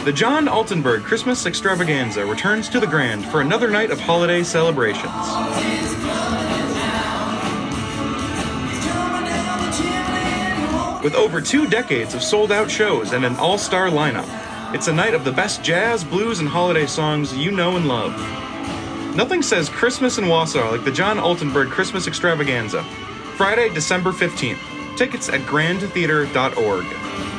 The John Altenburgh Christmas Extravaganza returns to the Grand for another night of holiday celebrations. With over 2 decades of sold-out shows and an all-star lineup, it's a night of the best jazz, blues, and holiday songs you know and love. Nothing says Christmas in Wausau like the John Altenburgh Christmas Extravaganza. Friday, December 15th. Tickets at grandtheater.org.